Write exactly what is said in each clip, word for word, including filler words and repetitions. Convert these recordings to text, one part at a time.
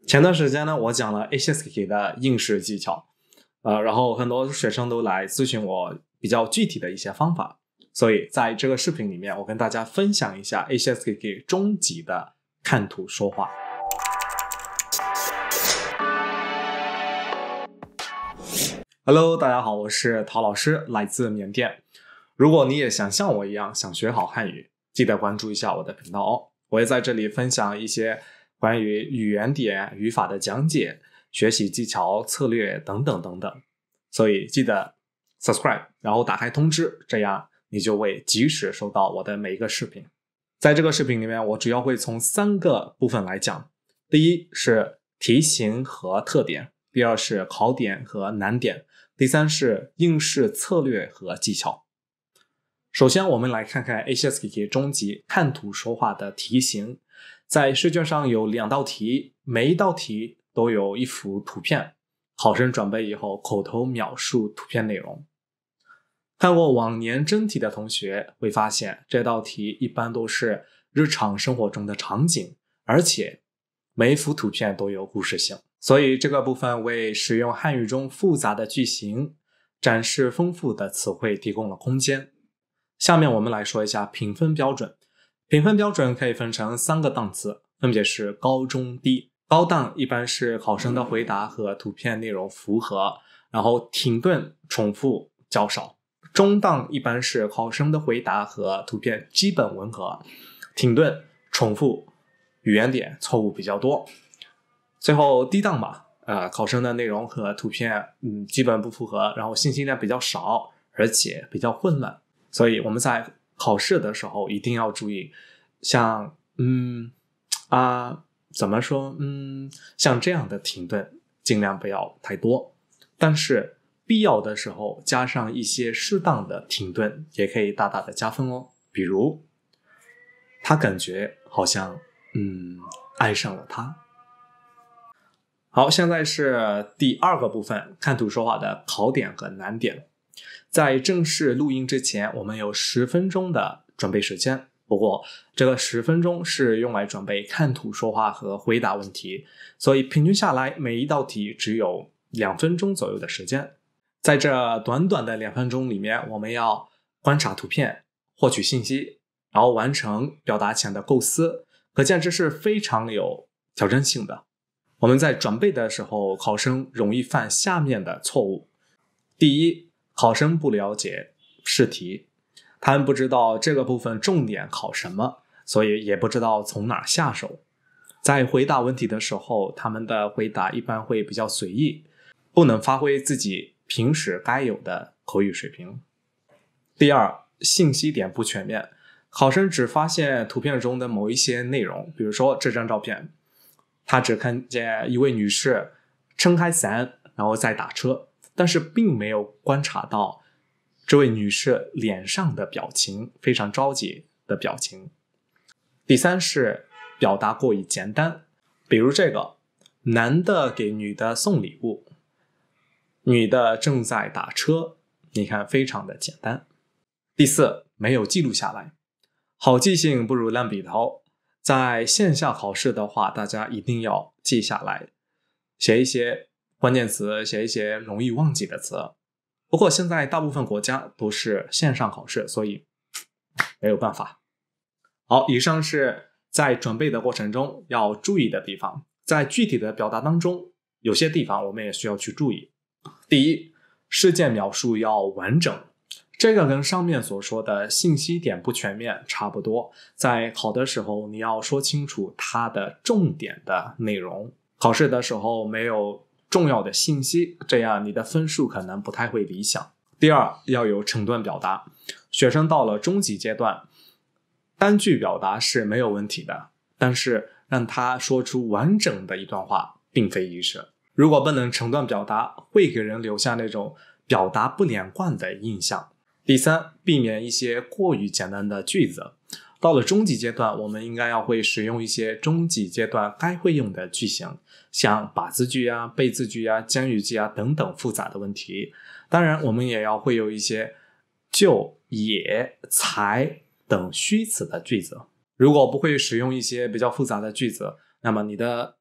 前段时间呢，我讲了 H S K K 的应试技巧，呃，然后很多学生都来咨询我比较具体的一些方法，所以在这个视频里面，我跟大家分享一下 H S K K 中级的看图说话。Hello， 大家好，我是陶老师，来自缅甸。如果你也想像我一样想学好汉语，记得关注一下我的频道哦。我也在这里分享一些关于语言点、语法的讲解、学习技巧、策略等等等等，所以记得 subscribe， 然后打开通知，这样你就会及时收到我的每一个视频。在这个视频里面，我主要会从三个部分来讲。第一是题型和特点，第二是考点和难点，第三是应试策略和技巧。首先我们来看看 H S K K 中级看图说话的题型。在试卷上有两道题，每一道题都有一幅图片，考生准备以后口头描述图片内容。看过往年真题的同学会发现，这道题一般都是日常生活中的场景，而且每一幅图片都有故事性，所以这个部分为使用汉语中复杂的句型、展示丰富的词汇提供了空间。下面我们来说一下评分标准。评分标准可以分成三个档次，分别是高、中、低。高档一般是考生的回答和图片内容符合，然后停顿重复较少。中档一般是考生的回答和图片基本吻合，停顿重复语言点错误比较多。最后低档吧，呃，考生的内容和图片嗯基本不符合，然后信息量比较少，而且比较混乱。所以我们在考试的时候一定要注意，像嗯啊怎么说嗯像这样的停顿尽量不要太多，但是必要的时候加上一些适当的停顿也可以大大的加分哦。比如他感觉好像嗯爱上了他。好，现在是第二个部分，看图说话的考点和难点。在正式录音之前，我们有十分钟的准备时间，不过这个十分钟是用来准备看图说话和回答问题，所以平均下来每一道题只有两分钟左右的时间。在这短短的两分钟里面，我们要观察图片，获取信息，然后完成表达前的构思，可见这是非常有挑战性的。我们在准备的时候，考生容易犯下面的错误。第一，考生不了解试题，他们不知道这个部分重点考什么，所以也不知道从哪下手。在回答问题的时候，他们的回答一般会比较随意，不能发挥自己平时该有的口语水平。第二，信息点不全面，考生只发现图片中的某一些内容，比如说这张照片，他只看见一位女士撑开伞然后再打车，但是并没有观察到这位女士脸上的表情，非常着急的表情。第三是表达过于简单，比如这个男的给女的送礼物，女的正在打车，你看非常的简单。第四，没有记录下来，好记性不如烂笔头。在线下考试的话，大家一定要记下来，写一些关键词，写一些容易忘记的词。不过现在大部分国家都是线上考试，所以没有办法。好，以上是在准备的过程中要注意的地方。在具体的表达当中，有些地方我们也需要去注意。第一，事件描述要完整。这个跟上面所说的信息点不全面差不多，在考的时候你要说清楚它的重点的内容，考试的时候没有重要的信息，这样你的分数可能不太会理想。第二，要有成段表达，学生到了中级阶段，单句表达是没有问题的，但是让他说出完整的一段话并非易事。如果不能成段表达，会给人留下那种表达不连贯的印象。第三，避免一些过于简单的句子。到了中级阶段，我们应该要会使用一些中级阶段该会用的句型，像把字句啊、被字句啊、将语句啊等等复杂的问题。当然，我们也要会有一些就、也、才等虚词的句子。如果不会使用一些比较复杂的句子，那么你的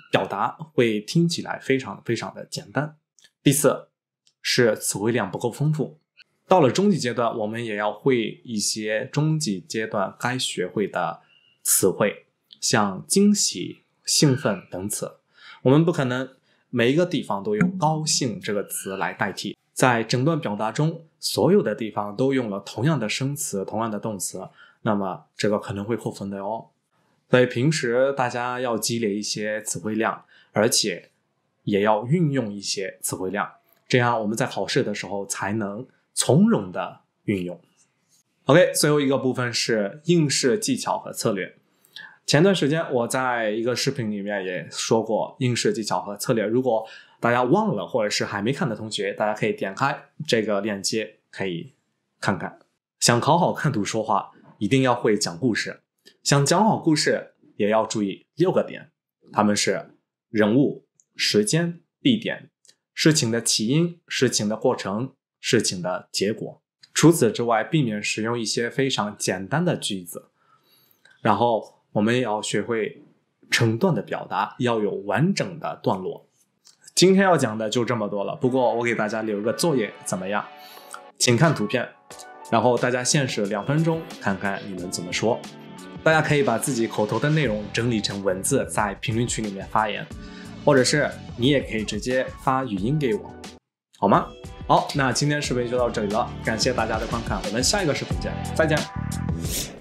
表达会听起来非常非常的简单。第四是词汇量不够丰富。到了中级阶段，我们也要会一些中级阶段该学会的词汇，像惊喜、兴奋等词。我们不可能每一个地方都用高兴这个词来代替，在整段表达中所有的地方都用了同样的生词、同样的动词，那么这个可能会扣分的哦。所以平时大家要积累一些词汇量，而且也要运用一些词汇量，这样我们在考试的时候才能从容的运用。 OK， 最后一个部分是应试技巧和策略。前段时间我在一个视频里面也说过应试技巧和策略，如果大家忘了或者是还没看的同学，大家可以点开这个链接可以看看。想考好看图说话，一定要会讲故事，想讲好故事也要注意六个点，他们是人物、时间、地点、事情的起因、事情的过程、事情的结果。除此之外，避免使用一些非常简单的句子，然后我们也要学会成段的表达，要有完整的段落。今天要讲的就这么多了，不过我给大家留个作业怎么样？请看图片，然后大家限时两分钟，看看你们怎么说。大家可以把自己口头的内容整理成文字，在评论区里面发言，或者是你也可以直接发语音给我，好吗？好，那今天视频就到这里了，感谢大家的观看，我们下一个视频见，再见。